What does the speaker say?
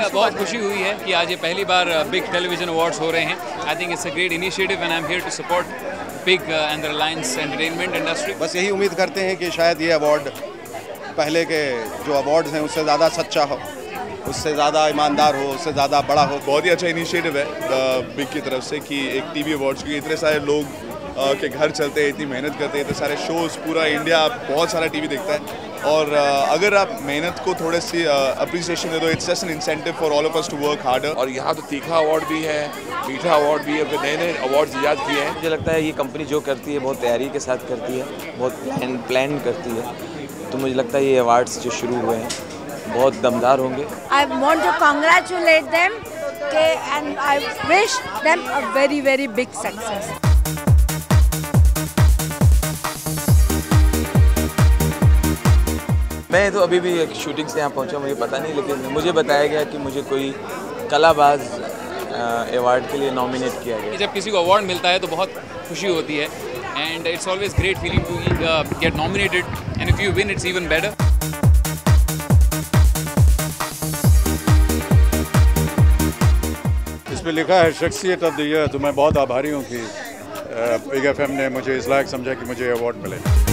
बहुत खुशी हुई है कि आज ये पहली बार बिग टेलीविजन अवार्ड्स हो रहे हैं। I think it's a great initiative and I am here to support big and Reliance Entertainment industry. बस यही उम्मीद करते हैं कि शायद ये अवार्ड पहले के जो अवार्ड्स हैं उससे ज़्यादा सच्चा हो, उससे ज़्यादा ईमानदार हो, उससे ज़्यादा बड़ा हो। बहुत ही अच्छा इनिशिएटिव है बिग की तरफ से कि एक टीवी अवार्ड्स की इतने सारे लोग के घर चलते हैं, इतनी मेहनत करते हैं, इतने सारे शोज़, पूरा इंडिया बहुत सारा टीवी देखता है और अगर आप मेहनत को थोड़ी सी अप्रिसिएशन दे दो, it's just an incentive for all of us to work harder. और यहाँ तो तीखा अवार्ड भी है, मीठा अवार्ड भी है, फिर नए नए अवार्ड्स ईजाद किए हैं। मुझे लगता है ये कंपनी जो करती है बहुत तैयारी के साथ करती है, बहुत प्लान करती है, तो मुझे लगता है ये अवार्ड्स जो शुरू हुए हैं बहुत दमदार होंगे। I want to congratulate them and I wish them a very very big success. मैं तो अभी भी एक शूटिंग से यहाँ पहुँचा, मुझे पता नहीं, लेकिन मुझे बताया गया कि मुझे कोई कलाबाज अवार्ड के लिए नॉमिनेट किया गया। जब किसी को अवार्ड मिलता है तो बहुत खुशी होती है and it's always great feeling to get nominated and if you win it's even better. इसमें लिखा है शख्सियत ऑफ द ईयर, तो मैं बहुत आभारी हूँ कि बिग FM ने मुझे इस लायक समझा कि मुझे अवार्ड मिले।